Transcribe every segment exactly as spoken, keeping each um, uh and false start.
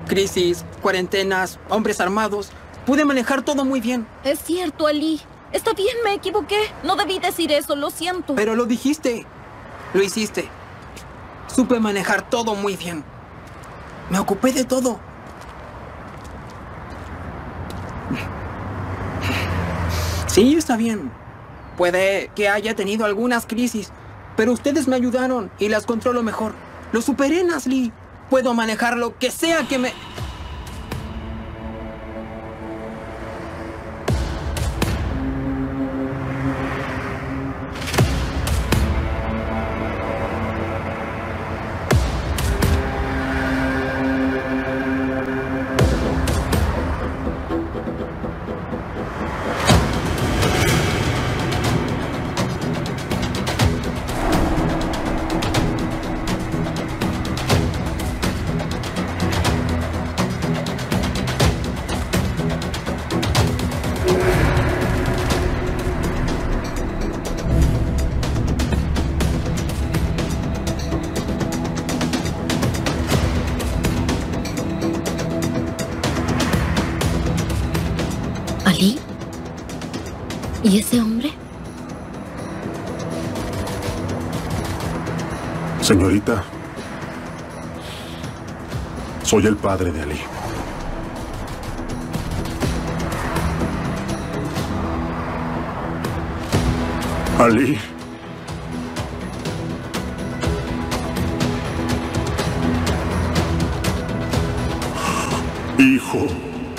crisis, cuarentenas, hombres armados. Pude manejar todo muy bien. Es cierto, Ali. Está bien, me equivoqué. No debí decir eso, lo siento. Pero lo dijiste. Lo hiciste. Supe manejar todo muy bien. Me ocupé de todo. Sí, está bien. Puede que haya tenido algunas crisis, pero ustedes me ayudaron y las controlo mejor. Lo superé, Nasli. Puedo manejar lo que sea que me... ¿Ali? ¿Y ese hombre? Señorita, soy el padre de Ali. Ali. Hijo.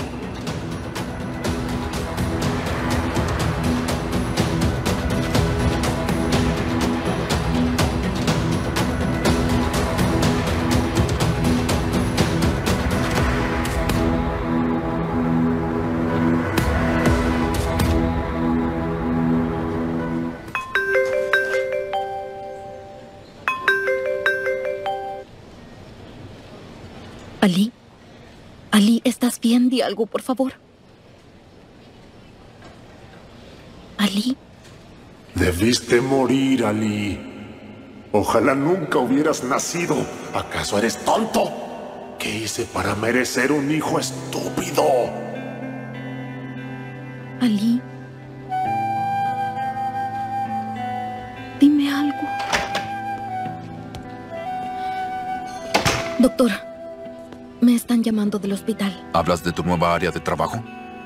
Ali, Ali, ¿estás bien? Di algo, por favor. Ali. Debiste morir, Ali. Ojalá nunca hubieras nacido. ¿Acaso eres tonto? ¿Qué hice para merecer un hijo estúpido? Ali. Dime algo. Doctor, me están llamando del hospital. ¿Hablas de tu nueva área de trabajo?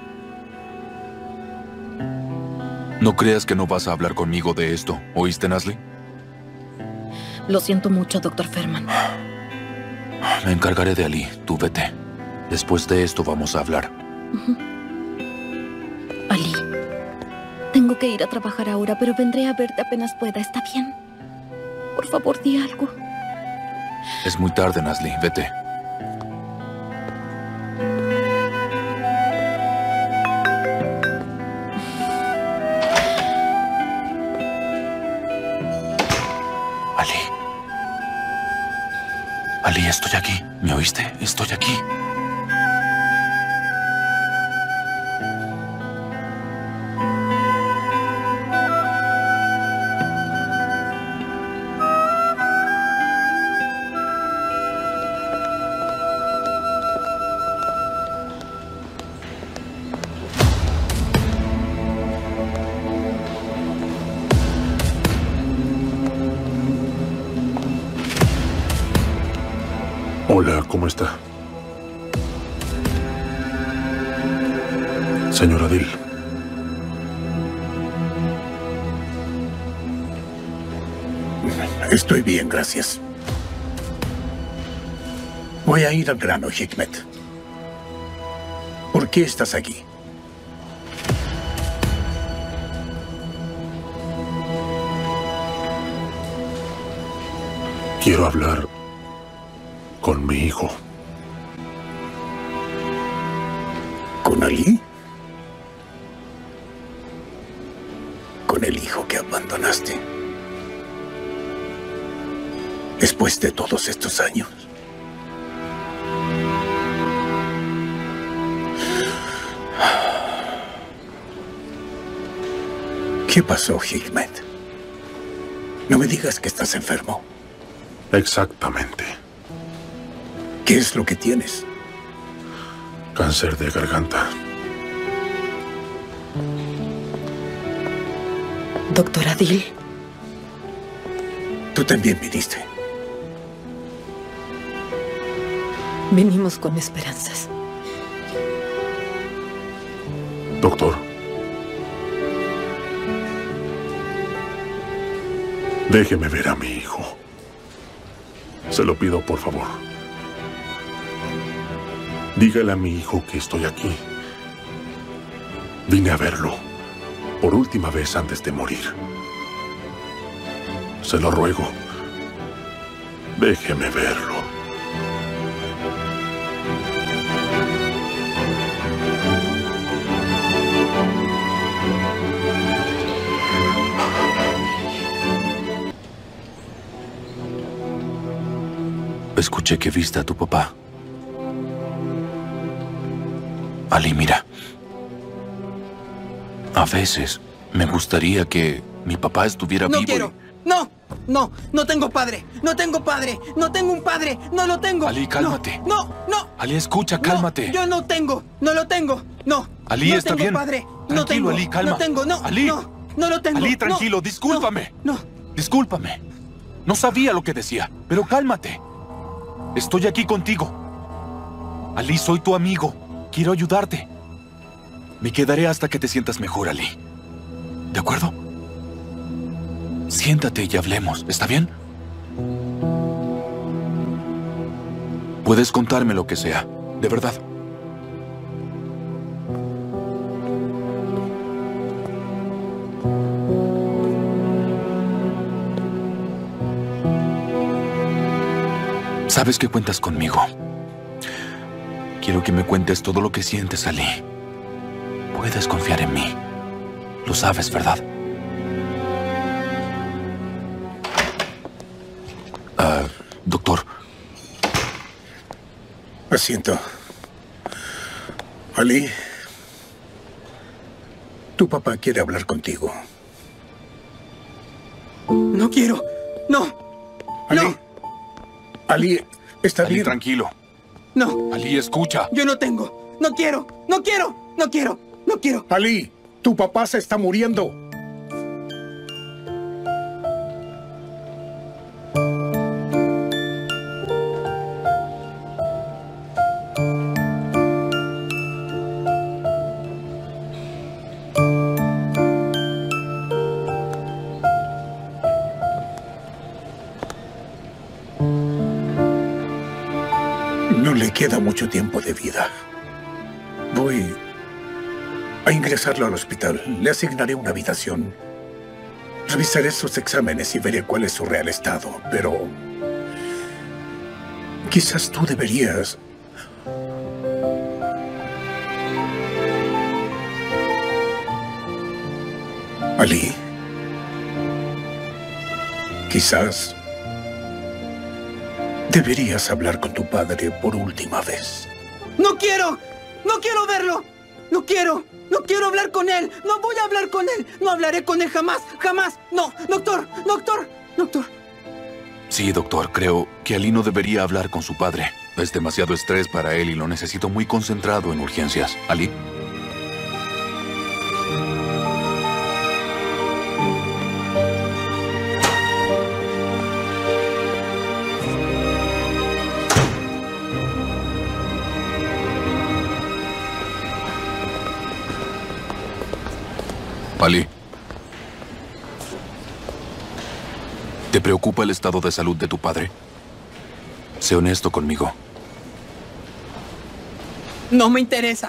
No creas que no vas a hablar conmigo de esto. ¿Oíste, Nasli? Lo siento mucho, doctor Ferman. Me encargaré de Ali. Tú vete. Después de esto vamos a hablar. Uh-huh. Ali, tengo que ir a trabajar ahora, pero vendré a verte apenas pueda. ¿Está bien? Por favor, di algo. Es muy tarde, Nasli. Vete. Ali. Ali, estoy aquí. ¿Me oíste? Estoy aquí. Hola, ¿cómo está? Señor Adil. Estoy bien, gracias. Voy a ir al grano, Hikmet. ¿Por qué estás aquí? Quiero hablar con mi hijo. ¿Con Ali? Con el hijo que abandonaste. Después de todos estos años. ¿Qué pasó, Hikmet? No me digas que estás enfermo. Exactamente. ¿Qué es lo que tienes? Cáncer de garganta. Doctor Adil. Tú también viniste. Vinimos con esperanzas. Doctor. Déjeme ver a mi hijo. Se lo pido, por favor. Dígale a mi hijo que estoy aquí. Vine a verlo por última vez antes de morir. Se lo ruego. Déjeme verlo. Escuché que viste a tu papá. Ali, mira. A veces me gustaría que mi papá estuviera No vivo. quiero. y- No, no, no tengo padre. No tengo padre. No tengo un padre. No lo tengo. Ali, cálmate. No, no, no. Ali, escucha, No, cálmate. yo no tengo. No lo tengo. No. Ali, no está tengo bien. padre. No Tranquilo, tengo. Ali, calma. No tengo. No. Ali. No, no lo tengo. Ali, No, tranquilo, discúlpame. No. no. Discúlpame. No sabía lo que decía, pero cálmate. Estoy aquí contigo. Ali, soy tu amigo. Quiero ayudarte. Me quedaré hasta que te sientas mejor, Ali. ¿De acuerdo? Siéntate y hablemos, ¿está bien? Puedes contarme lo que sea, de verdad. Sabes que cuentas conmigo. Quiero que me cuentes todo lo que sientes, Ali. Puedes confiar en mí. Lo sabes, ¿verdad? Ah, doctor. Asiento. Ali, tu papá quiere hablar contigo. No quiero. No. Ali, No. Ali, está Ali, bien. tranquilo. No. Ali, escucha. Yo no tengo. No quiero. No quiero. No quiero. No quiero. Ali, tu papá se está muriendo. No le queda mucho tiempo de vida. Voy a ingresarlo al hospital. Le asignaré una habitación. Revisaré sus exámenes y veré cuál es su real estado, pero quizás tú deberías... Ali, quizás deberías hablar con tu padre por última vez. No quiero. No quiero verlo. No quiero. No quiero hablar con él. No voy a hablar con él. No hablaré con él jamás. Jamás. No. Doctor. Doctor. Doctor. Sí, doctor, creo que Ali no debería hablar con su padre. Es demasiado estrés para él y lo necesito muy concentrado en urgencias. Ali. Ali. ¿Te preocupa el estado de salud de tu padre? Sé honesto conmigo. No me interesa.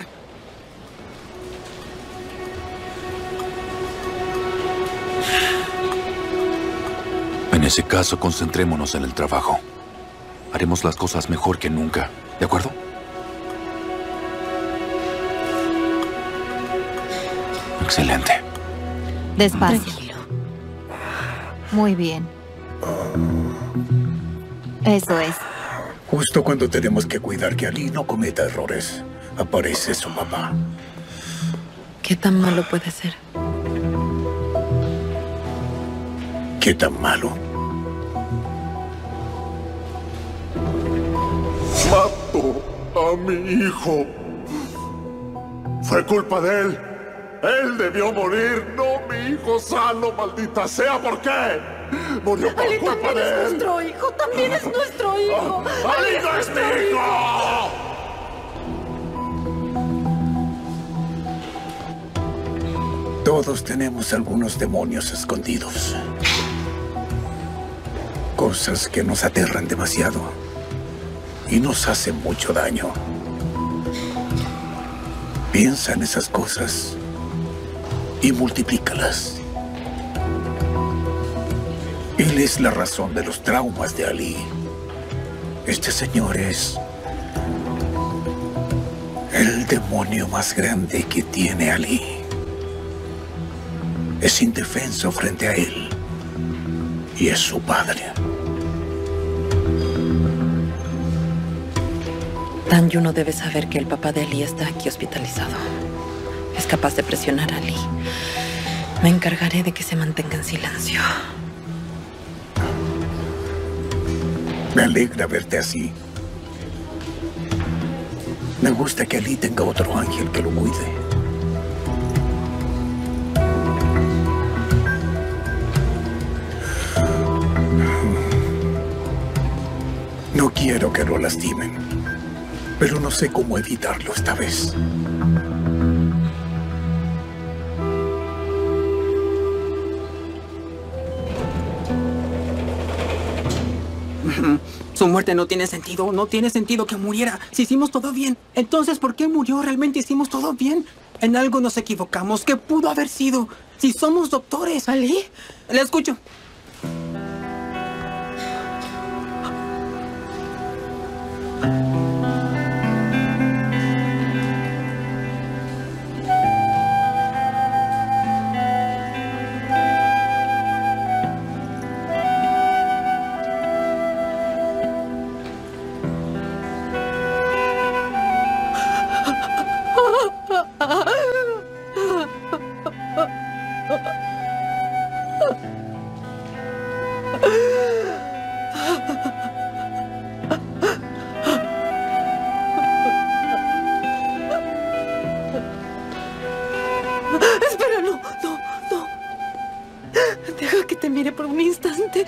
En ese caso, concentrémonos en el trabajo. Haremos las cosas mejor que nunca, ¿de acuerdo? Excelente. Despacio. Tranquilo. Muy bien. Eso es. Justo cuando tenemos que cuidar que Ali no cometa errores, aparece su mamá. ¿Qué tan malo puede ser? ¿Qué tan malo? Mato a mi hijo. Fue culpa de él. Él debió morir, no mi hijo sano, maldita sea. ¿Por qué? Murió por Ali culpa también de es él. nuestro hijo, también es nuestro hijo. ¡Ali no es mi hijo! Todos tenemos algunos demonios escondidos. Cosas que nos aterran demasiado y nos hacen mucho daño. Piensa en esas cosas y multiplícalas. Él es la razón de los traumas de Ali. Este señor es el demonio más grande que tiene Ali. Es indefenso frente a él y es su padre. Dan Yuno debe saber que el papá de Ali está aquí hospitalizado. Es capaz de presionar a Ali. Me encargaré de que se mantenga en silencio. Me alegra verte así. Me gusta que Ali tenga otro ángel que lo cuide. No quiero que lo lastimen, pero no sé cómo evitarlo esta vez. Su muerte no tiene sentido. No tiene sentido que muriera. Si hicimos todo bien, entonces ¿por qué murió? Realmente hicimos todo bien. En algo nos equivocamos. ¿Qué pudo haber sido? Si somos doctores. ¿Ali? Le escucho. Espera, no, no, no. Deja que te mire por un instante.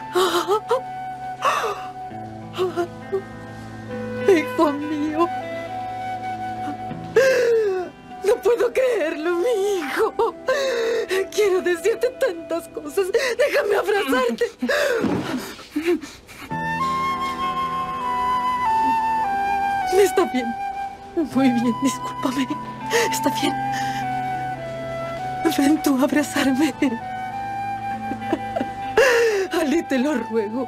Hijo mío. No puedo creerlo, mi hijo. Quiero decirte tantas cosas. Déjame abrazarte. Está bien. Muy bien, discúlpame. Está bien. Ven tú a abrazarme. Ali, te lo ruego.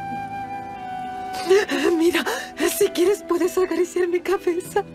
Mira, si quieres puedes acariciar mi cabeza.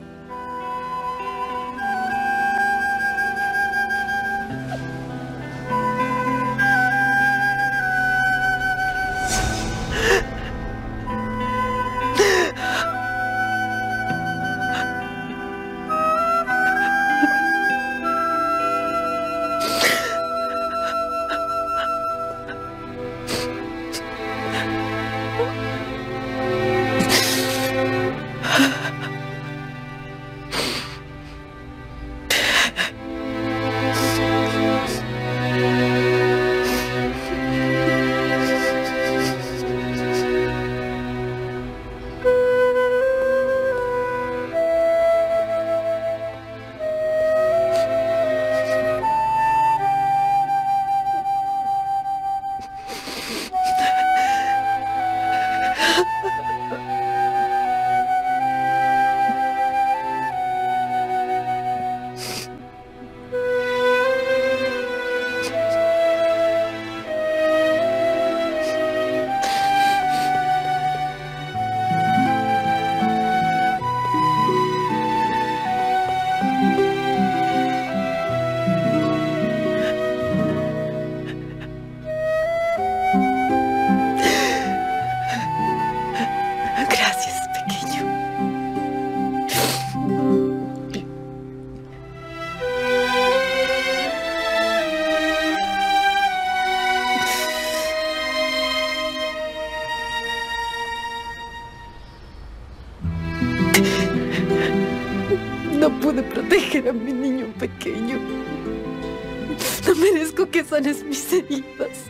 pude proteger a mi niño pequeño. No merezco que sanes mis heridas.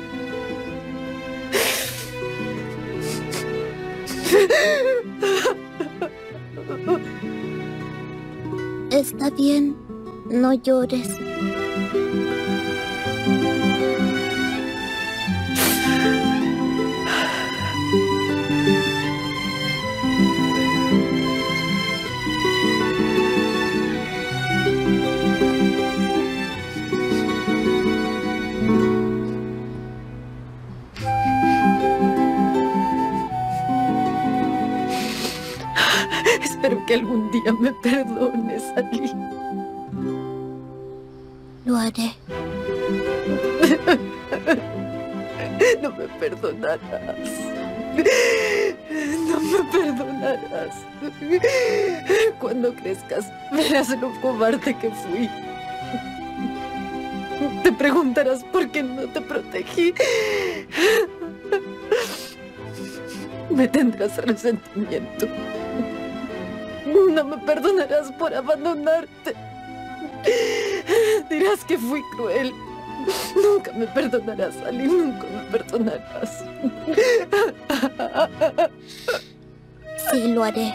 Está bien, no llores. Espero que algún día me perdones, Ali. Lo haré. No me perdonarás. No me perdonarás. Cuando crezcas, verás lo cobarde que fui. Te preguntarás por qué no te protegí. Me tendrás resentimiento. No me perdonarás por abandonarte. Dirás que fui cruel. Nunca me perdonarás, Ali. Nunca me perdonarás. Sí, lo haré.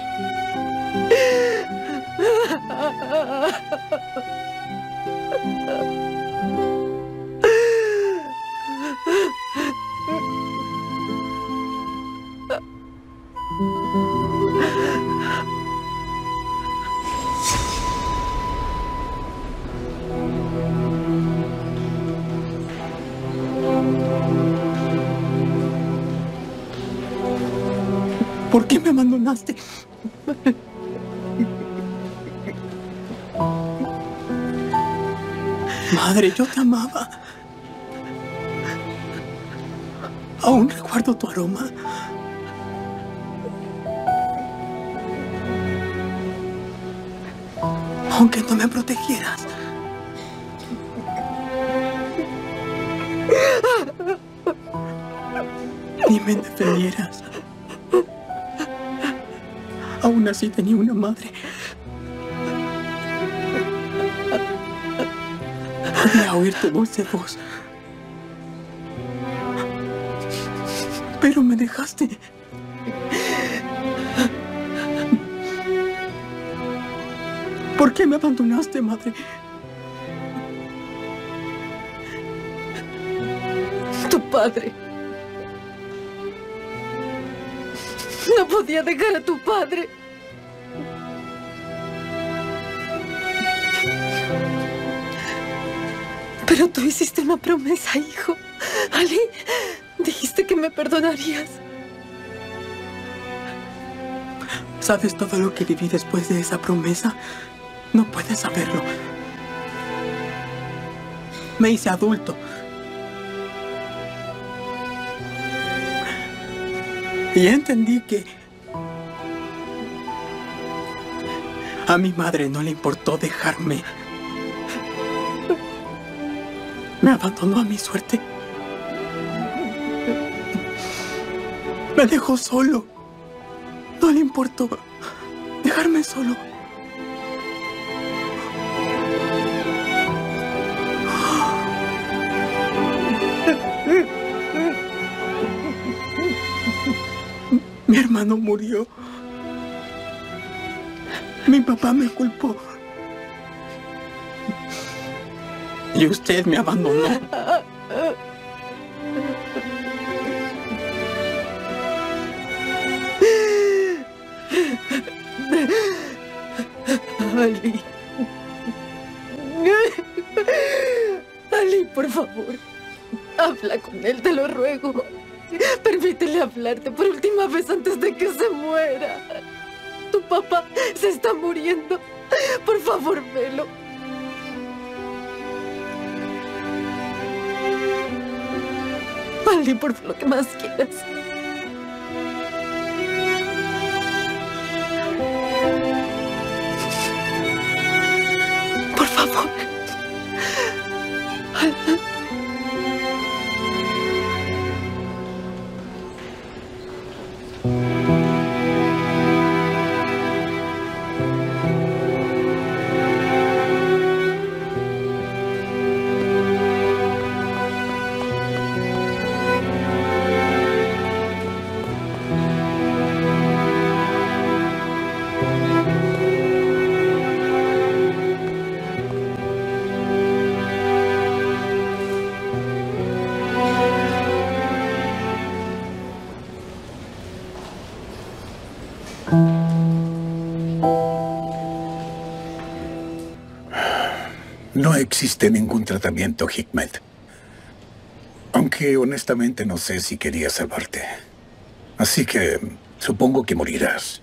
¿Por qué me abandonaste? Madre, yo te amaba. Aún recuerdo tu aroma. Aunque no me protegieras. Ni me defendieras. Aún así tenía una madre. Podía oír tu dulce voz. Pero me dejaste. ¿Por qué me abandonaste, madre? Tu padre. No podía dejar a tu padre. Pero tú hiciste una promesa, hijo. Ali, dijiste que me perdonarías. ¿Sabes todo lo que viví después de esa promesa? No puedes saberlo. Me hice adulto. Y entendí que a mi madre no le importó dejarme. Me abandonó a mi suerte. Me dejó solo. No le importó dejarme solo. Mi hermano murió. Mi papá me culpó. Y usted me abandonó. Ali. Ali, por favor. Habla con él, te lo ruego. Permítele hablarte por última vez antes de que se muera. Tu papá se está muriendo. Por favor, velo. Ali, por lo que más quieras. Por favor. No existe ningún tratamiento, Hikmet. Aunque honestamente no sé si quería salvarte. Así que supongo que morirás.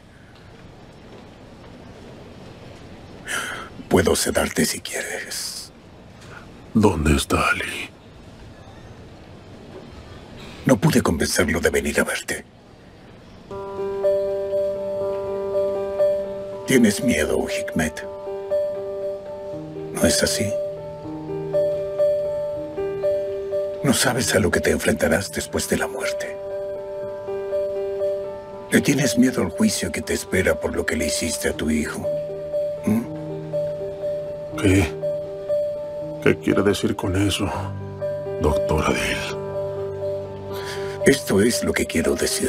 Puedo sedarte si quieres. ¿Dónde está Ali? No pude convencerlo de venir a verte. Tienes miedo, Hikmet. ¿No es así? No sabes a lo que te enfrentarás después de la muerte. ¿Le tienes miedo al juicio que te espera por lo que le hiciste a tu hijo? ¿Mm? ¿Qué? ¿Qué quiere decir con eso, doctor Adil? Esto es lo que quiero decir.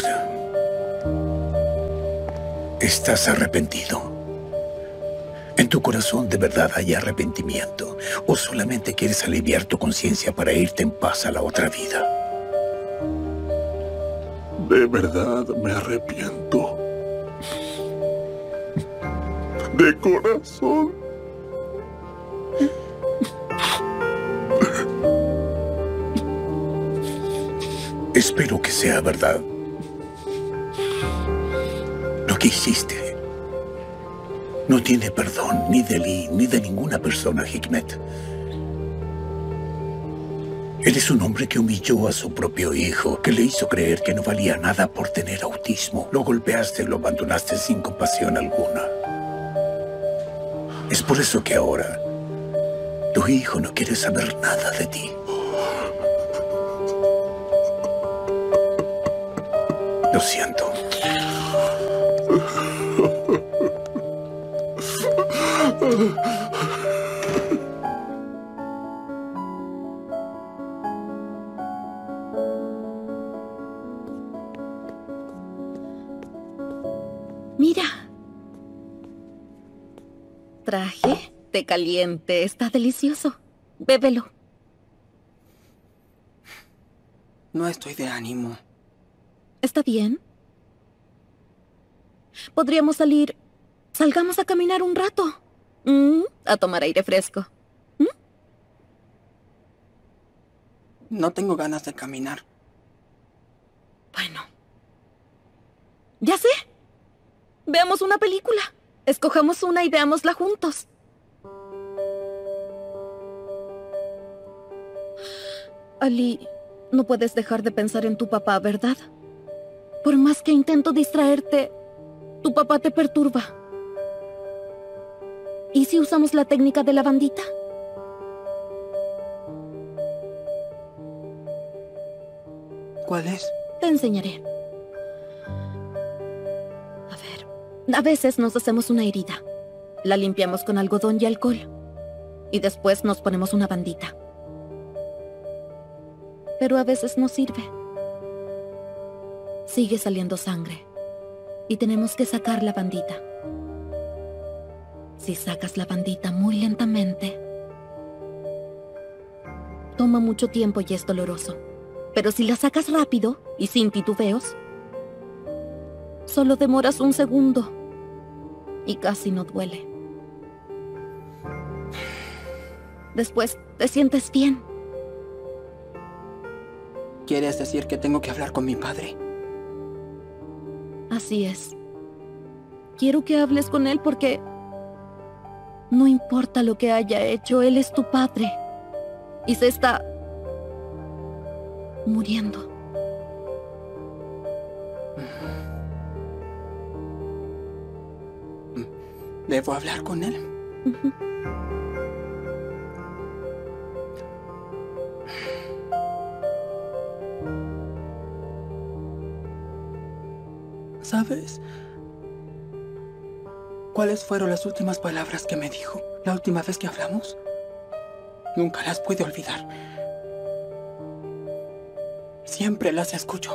¿Estás arrepentido? ¿En tu corazón de verdad hay arrepentimiento? ¿O solamente quieres aliviar tu conciencia para irte en paz a la otra vida? De verdad me arrepiento. De corazón. Espero que sea verdad. Lo que hiciste no tiene perdón ni de Lee ni de ninguna persona, Hikmet. Eres un hombre que humilló a su propio hijo, que le hizo creer que no valía nada por tener autismo. Lo golpeaste y lo abandonaste sin compasión alguna. Es por eso que ahora tu hijo no quiere saber nada de ti. Lo siento. Mira. Traje té caliente. Está delicioso. Bébelo. No estoy de ánimo. ¿Está bien? Podríamos salir... Salgamos a caminar un rato. Mm, a tomar aire fresco. ¿Mm? No tengo ganas de caminar. Bueno. Ya sé. Veamos una película. Escojamos una y veámosla juntos. Ali, no puedes dejar de pensar en tu papá, ¿verdad? Por más que intento distraerte, tu papá te perturba. ¿Y si usamos la técnica de la bandita? ¿Cuál es? Te enseñaré. A ver, a veces nos hacemos una herida. La limpiamos con algodón y alcohol. Y después nos ponemos una bandita. Pero a veces no sirve. Sigue saliendo sangre. Y tenemos que sacar la bandita. Si sacas la bandita muy lentamente, toma mucho tiempo y es doloroso. Pero si la sacas rápido y sin titubeos, solo demoras un segundo y casi no duele. Después te sientes bien. ¿Quieres decir que tengo que hablar con mi padre? Así es. Quiero que hables con él porque no importa lo que haya hecho, él es tu padre. Y se está muriendo. ¿Debo hablar con él? Uh-huh. ¿Sabes cuáles fueron las últimas palabras que me dijo la última vez que hablamos? Nunca las pude olvidar. Siempre las escucho.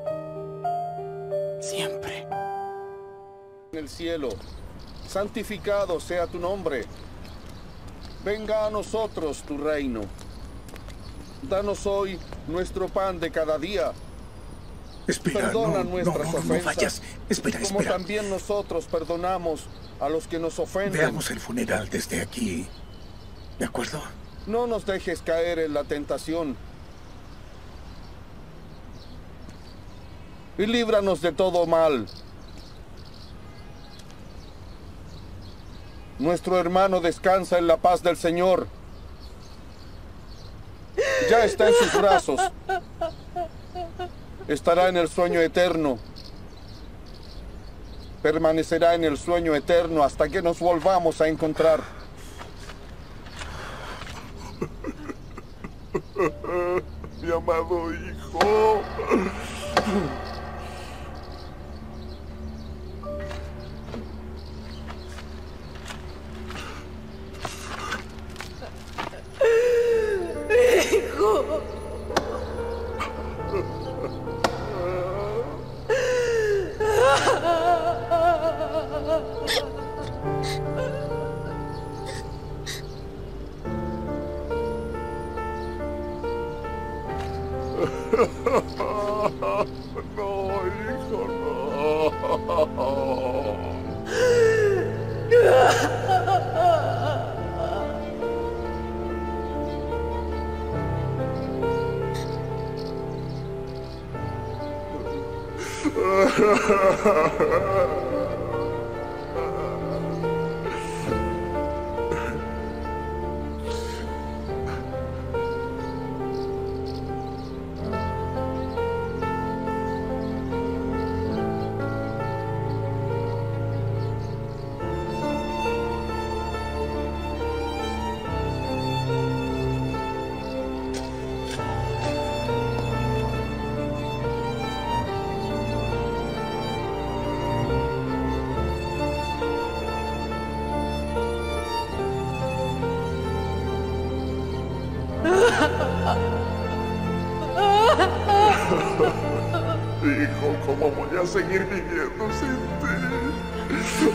Siempre. En el cielo, santificado sea tu nombre. Venga a nosotros tu reino. Danos hoy nuestro pan de cada día. Espera, Perdona no, no, nuestras no, no, ofensas, no vayas. Espera, como espera. también nosotros perdonamos a los que nos ofenden. Veamos el funeral desde aquí. ¿De acuerdo? No nos dejes caer en la tentación. Y líbranos de todo mal. Nuestro hermano descansa en la paz del Señor. Ya está en sus brazos. Estará en el sueño eterno. Permanecerá en el sueño eterno hasta que nos volvamos a encontrar. Mi amado hijo. Hijo. No, hijo, no. Hijo, ¿cómo voy a seguir viviendo sin ti?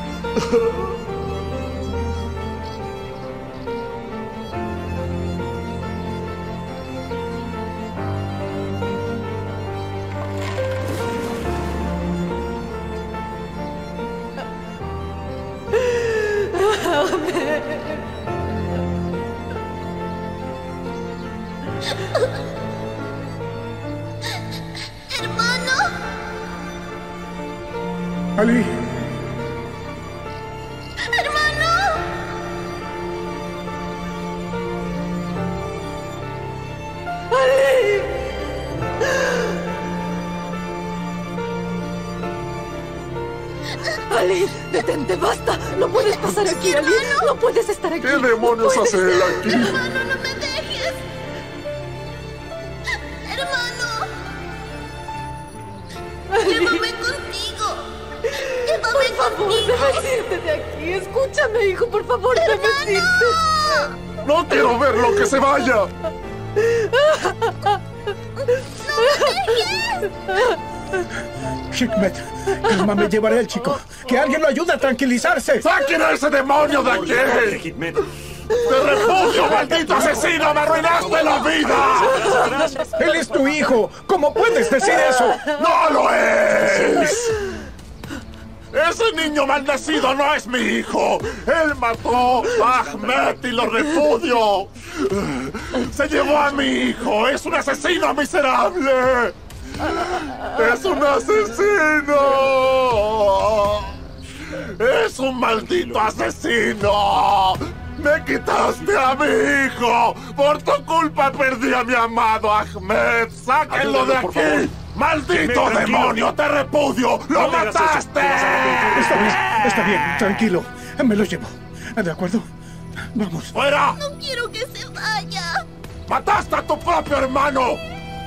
Ali. ¡Hermano! ¡Ali! Ali, detente, basta. No puedes pasar aquí, Ali. No puedes estar aquí. ¿Qué demonios no hace él aquí? ¡Hermano, no me dejes! ¡Hermano! ¡Llévame contigo! ¡Llévame Por favor, contigo! debes irte de aquí. Escúchame, hijo, por favor, debes irte. ¡No quiero verlo! ¡Que se vaya! Hikmet, calma, me llevaré al chico. Que alguien lo ayude a tranquilizarse. ¡Saquen a ese demonio de aquí! ¡Te refugio, maldito asesino! ¡Me arruinaste la vida! Él es tu hijo. ¿Cómo puedes decir eso? ¡No lo es! ¡Ese niño malnacido no es mi hijo! ¡Él mató a Ahmed y lo repudio! ¡Se llevó a mi hijo! ¡Es un asesino miserable! ¡Es un asesino! ¡Es un maldito asesino! ¡Me quitaste a mi hijo! ¡Por tu culpa perdí a mi amado Ahmed! ¡Sáquenlo de aquí! ¡Maldito demonio! ¡Te repudio! ¡Lo mataste! Está bien, está bien, tranquilo. Me lo llevo. ¿De acuerdo? Vamos. ¡Fuera! ¡No quiero que se vaya! ¡Mataste a tu propio hermano!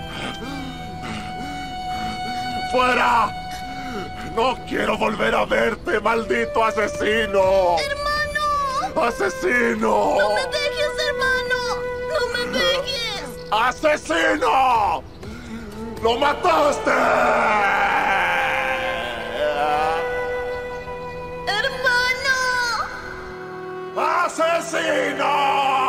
¡Fuera! ¡No quiero volver a verte, maldito asesino! ¡Hermano! ¡Asesino! ¡No me dejes, hermano! ¡No me dejes! ¡Asesino! ¡Lo mataste! ¡Hermano! ¡Asesino!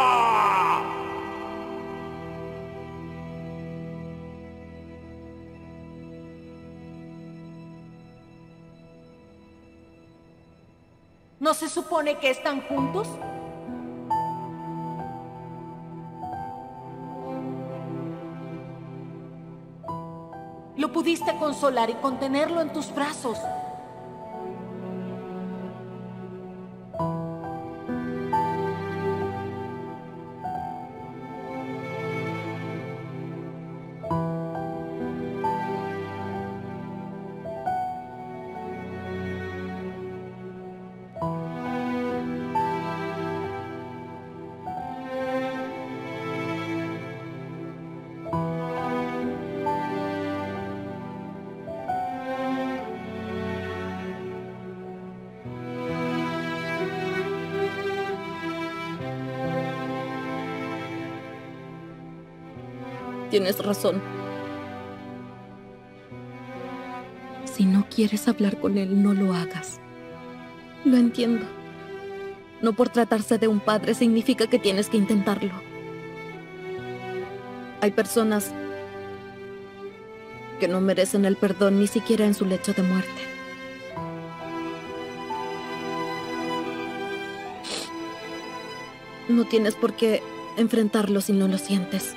¿No se supone que están juntos? Lo pudiste consolar y contenerlo en tus brazos. Tienes razón. Si no quieres hablar con él, no lo hagas. Lo entiendo. No por tratarse de un padre significa que tienes que intentarlo. Hay personas que no merecen el perdón ni siquiera en su lecho de muerte. No tienes por qué enfrentarlo si no lo sientes.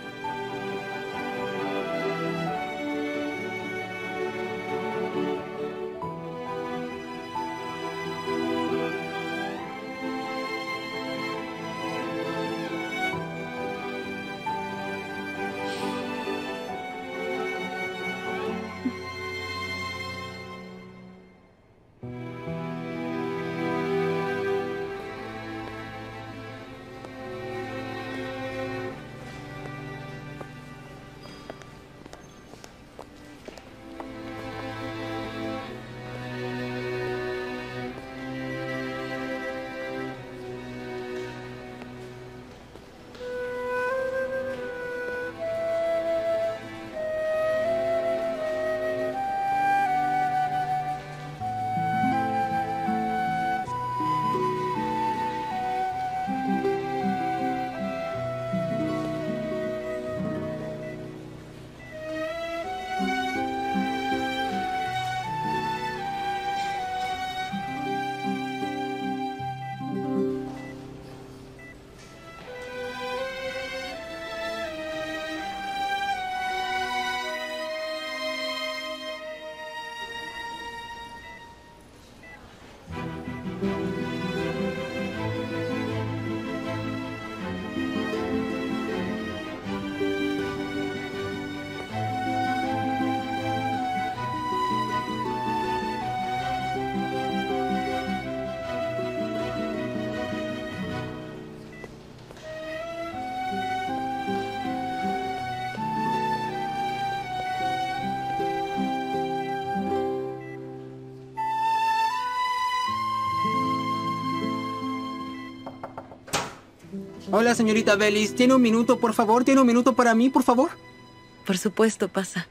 Hola, señorita Bellis. ¿Tiene un minuto, por favor? ¿Tiene un minuto para mí, por favor? Por supuesto, pasa.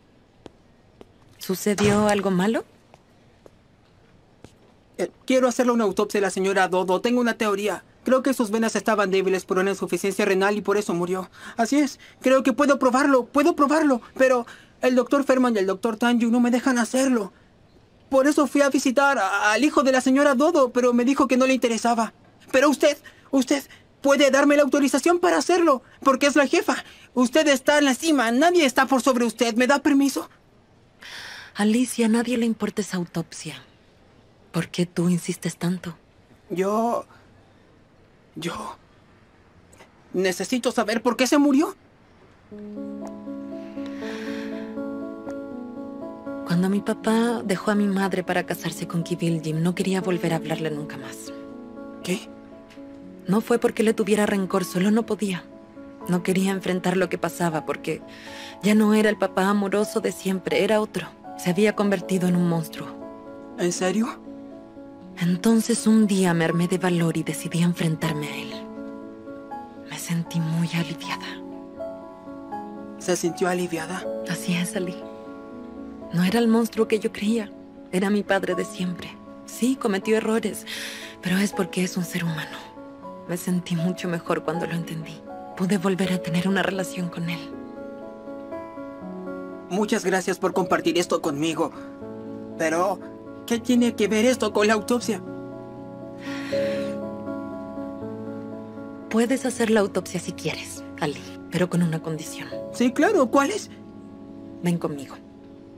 ¿Sucedió algo malo? Eh, quiero hacerle una autopsia a la señora Dodo. Tengo una teoría. Creo que sus venas estaban débiles por una insuficiencia renal y por eso murió. Así es. Creo que puedo probarlo. Puedo probarlo. Pero el doctor Ferman y el doctor Tanju no me dejan hacerlo. Por eso fui a visitar a- al hijo de la señora Dodo, pero me dijo que no le interesaba. Pero usted, usted... puede darme la autorización para hacerlo, porque es la jefa. Usted está en la cima, nadie está por sobre usted. ¿Me da permiso? Alicia, a nadie le importa esa autopsia. ¿Por qué tú insistes tanto? Yo... Yo... necesito saber por qué se murió. Cuando mi papá dejó a mi madre para casarse con Kibiljim, no quería volver a hablarle nunca más. ¿Qué? No fue porque le tuviera rencor, solo no podía. No quería enfrentar lo que pasaba porque ya no era el papá amoroso de siempre, era otro. Se había convertido en un monstruo. ¿En serio? Entonces un día me armé de valor y decidí enfrentarme a él. Me sentí muy aliviada. ¿Se sintió aliviada? Así es, Ali. No era el monstruo que yo creía. Era mi padre de siempre. Sí, cometió errores, pero es porque es un ser humano. Me sentí mucho mejor cuando lo entendí. Pude volver a tener una relación con él. Muchas gracias por compartir esto conmigo. Pero, ¿qué tiene que ver esto con la autopsia? Puedes hacer la autopsia si quieres, Ali, pero con una condición. Sí, claro. ¿Cuál es? Ven conmigo.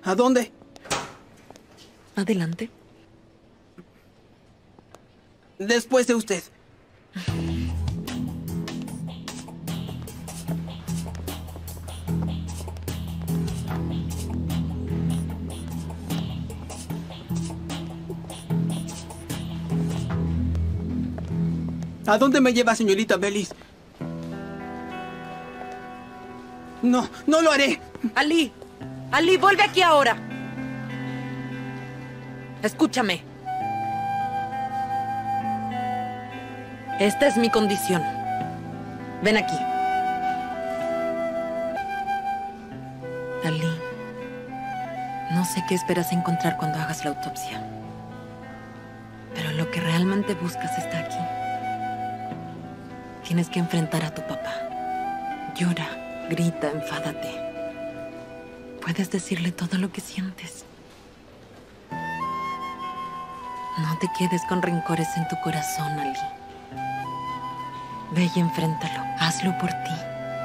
¿A dónde? Adelante. Después de usted. ¿A dónde me lleva, señorita Bellis? No, no lo haré. Ali, Ali, vuelve aquí ahora. Escúchame. Esta es mi condición. Ven aquí. Ali, no sé qué esperas encontrar cuando hagas la autopsia. Pero lo que realmente buscas está aquí. Tienes que enfrentar a tu papá. Llora, grita, enfádate. Puedes decirle todo lo que sientes. No te quedes con rencores en tu corazón, Ali. Ve y enfréntalo. Hazlo por ti.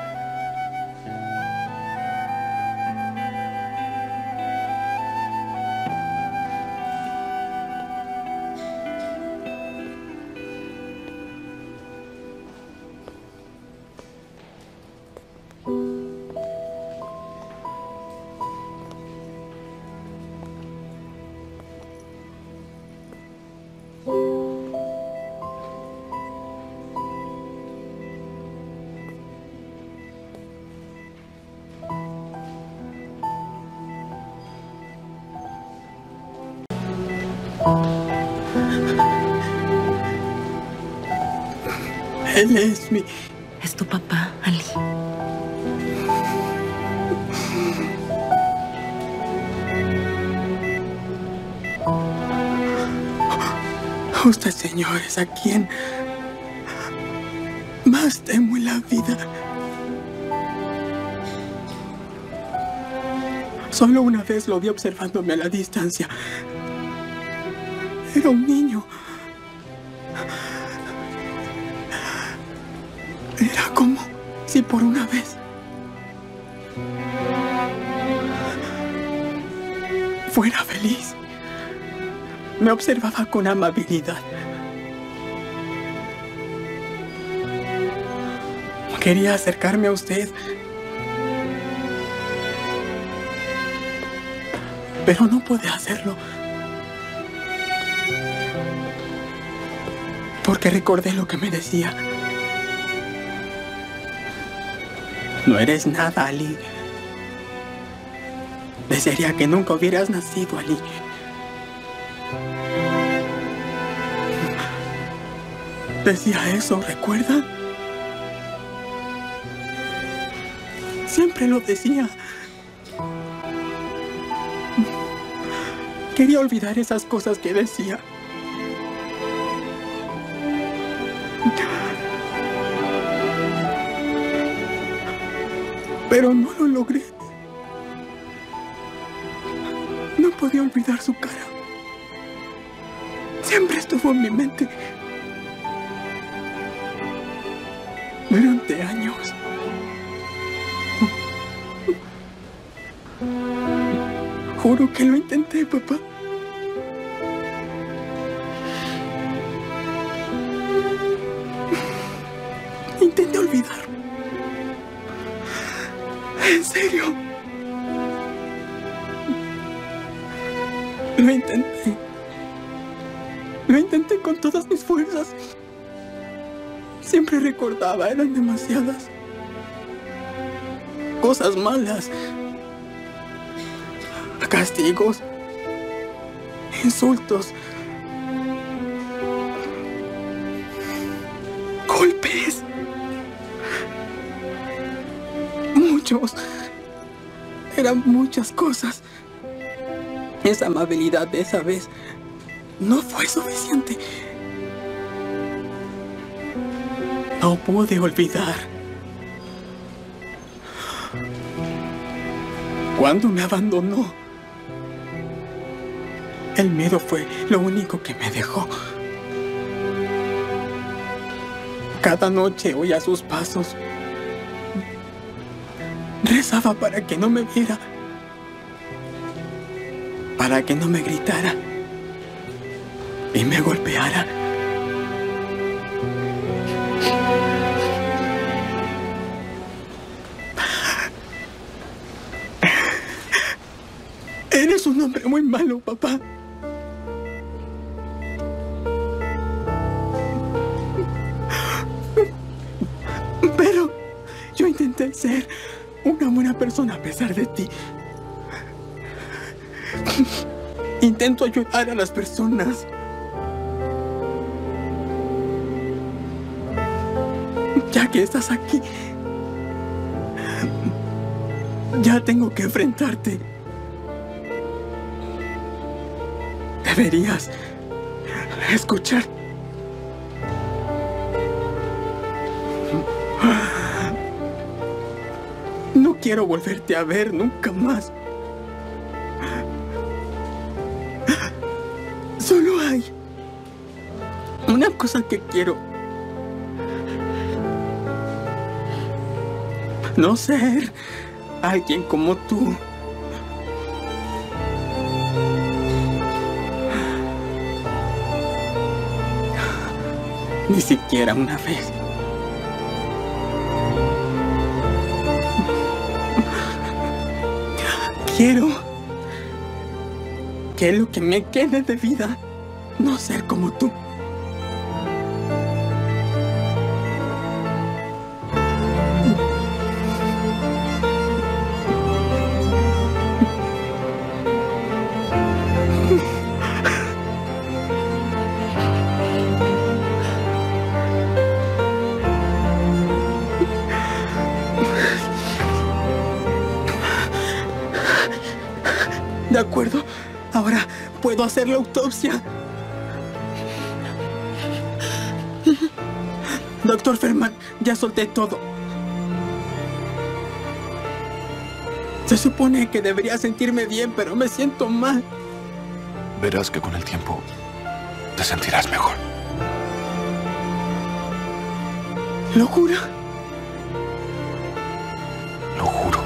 Él es mi... Es tu papá, Ali. Usted, señor, es a quien más temo en la vida. Solo una vez lo vi observándome a la distancia. Era un niño. Era como si por una vez fuera feliz. Me observaba con amabilidad. Quería acercarme a usted, pero no pude hacerlo. Porque recordé lo que me decía. No eres nada, Ali. Desearía que nunca hubieras nacido, Ali. Decía eso, ¿recuerda? Siempre lo decía. Quería olvidar esas cosas que decía. Pero no lo logré. No podía olvidar su cara. Siempre estuvo en mi mente. Durante años. Juro que lo intenté, papá. Intenté olvidar. En serio. Lo intenté. Lo intenté con todas mis fuerzas. Siempre recordaba, eran demasiadas cosas malas. Castigos, insultos, golpes. Muchos. Eran muchas cosas. Esa amabilidad de esa vez no fue suficiente. No pude olvidar. Cuando me abandonó, el miedo fue lo único que me dejó. Cada noche oía sus pasos. Rezaba para que no me viera. para que no me gritara y me golpeara. Eres un hombre muy malo, papá. Pero yo intenté ser una buena persona a pesar de ti. Intento ayudar a las personas. Ya que estás aquí, ya tengo que enfrentarte. Deberías escuchar. No quiero volverte a ver nunca más. Solo hay una cosa que quiero. No ser alguien como tú. Ni siquiera una vez. Quiero que lo que me quede de vida no ser como tú. De acuerdo, ahora puedo hacer la autopsia. Doctor Ferman, ya solté todo. Se supone que debería sentirme bien, pero me siento mal. Verás que con el tiempo te sentirás mejor. ¿Lo jura? Lo juro.